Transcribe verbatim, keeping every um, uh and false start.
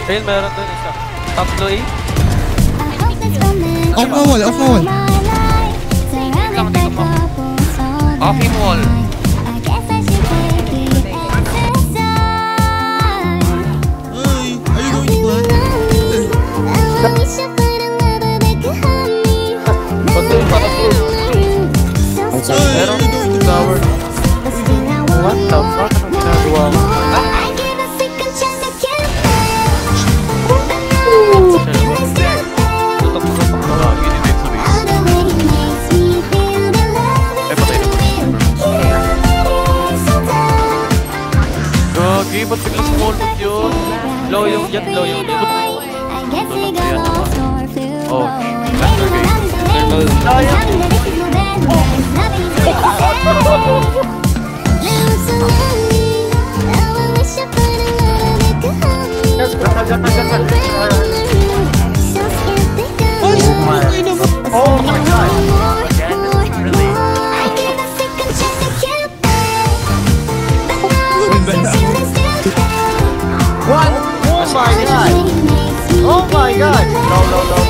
Ayun, meron dun isa. Tatlo eh. Off na wall, off na wall. Wait lang, hindi ko ma... Off yung wall. Ay, are you going to plan? Pati yung patakul. Meron tower. What the fuck? Anong ginagawa mo? Gagi, ba't bigla small move yun? Low yung yan, low yung yan. Oh, master game. They're low. Oh my god! What? Oh my god! Oh my god! No, no, no.